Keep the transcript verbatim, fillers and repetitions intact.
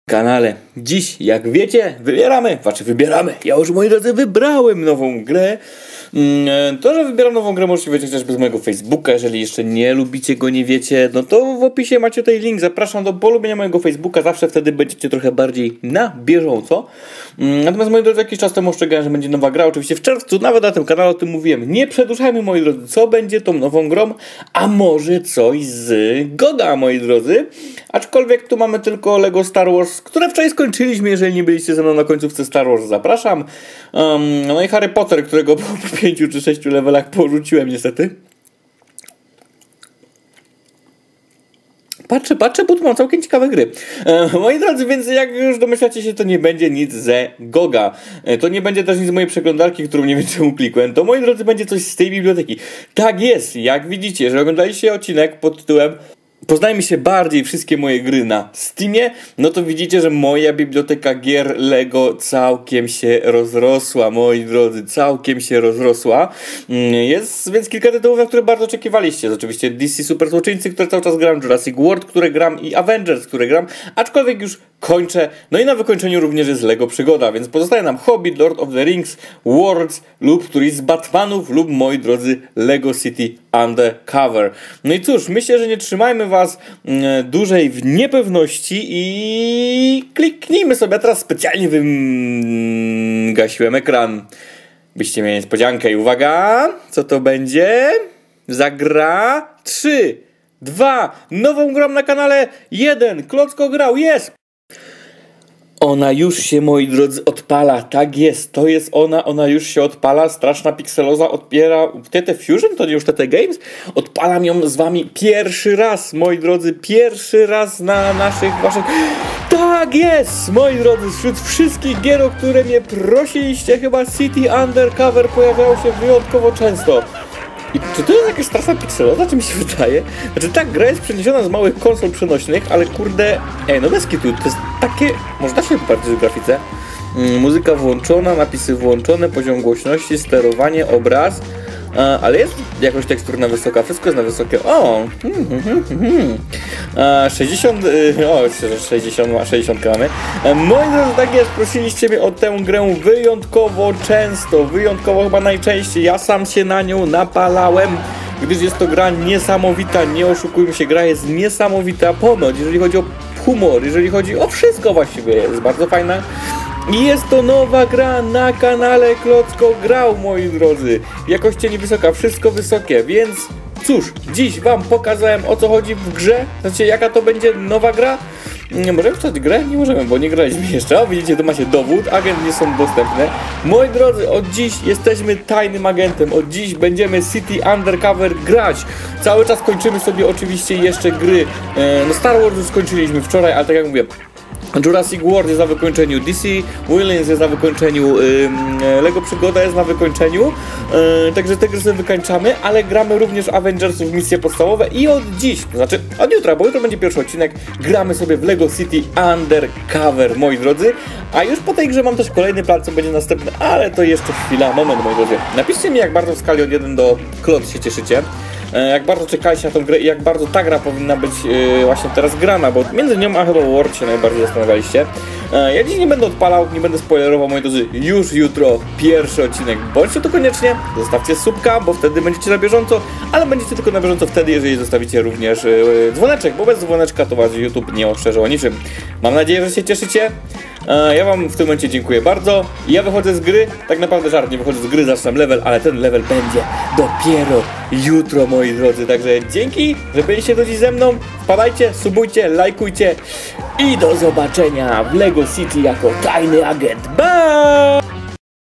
kanale. Dziś, jak wiecie, wybieramy, znaczy wybieramy, ja już, moi drodzy, wybrałem nową grę. To, że wybieram nową grę, możecie wiedzieć chociażby z mojego Facebooka. Jeżeli jeszcze nie lubicie go, nie wiecie, no to w opisie macie tutaj link. Zapraszam do polubienia mojego Facebooka, zawsze wtedy będziecie trochę bardziej na bieżąco. Natomiast, moi drodzy, jakiś czas temu ostrzegałem, że będzie nowa gra, oczywiście w czerwcu, nawet na tym kanale o tym mówiłem. Nie przedłużajmy, moi drodzy, co będzie tą nową grą, a może coś z Goga, moi drodzy. Aczkolwiek tu mamy tylko Lego Star Wars, które wczoraj skończyliśmy. Jeżeli nie byliście ze mną na końcówce Star Wars, zapraszam. Um, no i Harry Potter, którego po pięciu czy sześciu levelach porzuciłem niestety. Patrzę, patrzę, bo tu mam całkiem ciekawe gry. E, moi drodzy, więc jak już domyślacie się, to nie będzie nic ze Goga. E, to nie będzie też nic z mojej przeglądarki, którą nie wiem czemu klikłem. To, moi drodzy, będzie coś z tej biblioteki. Tak jest, jak widzicie, jeżeli oglądaliście odcinek pod tytułem Poznajmy się bardziej wszystkie moje gry na Steamie, no to widzicie, że moja biblioteka gier Lego całkiem się rozrosła, moi drodzy, całkiem się rozrosła. Jest więc kilka tytułów, na które bardzo oczekiwaliście. Oczywiście D C Super Złoczyńcy, które cały czas gram, Jurassic World, które gram i Avengers, które gram, aczkolwiek już kończę. No i na wykończeniu również jest Lego Przygoda, więc pozostaje nam Hobbit, Lord of the Rings, Worlds lub któryś z Batmanów lub, moi drodzy, Lego City Undercover. No i cóż, myślę, że nie trzymajmy was e, dłużej w niepewności i kliknijmy sobie. A teraz specjalnie wygasiłem ekran, byście mieli niespodziankę. I uwaga, co to będzie? Zagra trzy, dwa, nową grą na kanale jeden, Klocko grał, jest! Ona już się, moi drodzy, odpala, tak jest, to jest ona, ona już się odpala, straszna pikseloza odpiera, T T Fusion, to nie już T T Games, odpalam ją z wami pierwszy raz, moi drodzy, pierwszy raz na naszych, waszych, tak jest, moi drodzy, wśród wszystkich gier, o które mnie prosiliście, chyba City Undercover pojawiało się wyjątkowo często. I czy to jest jakaś straszna pikseloza, czy mi się wydaje? Znaczy tak, gra jest przeniesiona z małych konsol przenośnych, ale kurde, ej, no bez kitu, to jest takie, można się popatrzeć w grafice. Mm, muzyka włączona, napisy włączone, poziom głośności, sterowanie, obraz, a, ale jest jakoś teksturna wysoka, wszystko jest na wysokie, o, hmm, hmm, hmm. A, sześćdziesiąt, y, o, sześćdziesiąt, sześćdziesiąt mamy. Moi drodzy, tak jest, prosiliście mnie o tę grę wyjątkowo często, wyjątkowo chyba najczęściej, ja sam się na nią napalałem, gdyż jest to gra niesamowita, nie oszukujmy się, gra jest niesamowita, ponoć, jeżeli chodzi o humor, jeżeli chodzi o wszystko właściwie, jest bardzo fajna. I jest to nowa gra na kanale Klocko grał, moi drodzy. Jakość cieni wysoka, wszystko wysokie, więc cóż, dziś wam pokazałem, o co chodzi w grze. Znaczy, jaka to będzie nowa gra. Nie możemy wstać grę? Nie możemy, bo nie graliśmy jeszcze. O, widzicie, tu macie dowód, agent nie są dostępne. Moi drodzy, od dziś jesteśmy tajnym agentem. Od dziś będziemy City Undercover grać. Cały czas kończymy sobie oczywiście jeszcze gry. No Star Wars już skończyliśmy wczoraj, ale tak jak mówię, Jurassic World jest na wykończeniu, D C Williams jest na wykończeniu, yy, Lego Przygoda jest na wykończeniu, yy, także te gry sobie wykańczamy, ale gramy również Avengersów, misje podstawowe i od dziś, to znaczy od jutra, bo jutro będzie pierwszy odcinek, gramy sobie w Lego City Undercover, moi drodzy, a już po tej grze mam też kolejny plan, co będzie następny, ale to jeszcze chwila, moment, moi drodzy. Napiszcie mi, jak bardzo w skali od jeden do Klot się cieszycie. Jak bardzo czekaliście na tą grę i jak bardzo ta gra powinna być yy, właśnie teraz grana, bo między nią a chyba World się najbardziej zastanawialiście. Yy, ja dziś nie będę odpalał, nie będę spoilerował, moi drodzy, już jutro pierwszy odcinek. Bądźcie tu koniecznie, zostawcie subka, bo wtedy będziecie na bieżąco, ale będziecie tylko na bieżąco wtedy, jeżeli zostawicie również yy, dzwoneczek, bo bez dzwoneczka to was YouTube nie ostrzeże o niczym. Mam nadzieję, że się cieszycie. Ja wam w tym momencie dziękuję bardzo. Ja wychodzę z gry, tak naprawdę żart, nie wychodzę z gry, zaczynam level, ale ten level będzie dopiero jutro, moi drodzy. Także dzięki, że byliście do dziś ze mną. Wpadajcie, subujcie, lajkujcie i do zobaczenia w Lego City jako tajny agent. Bye!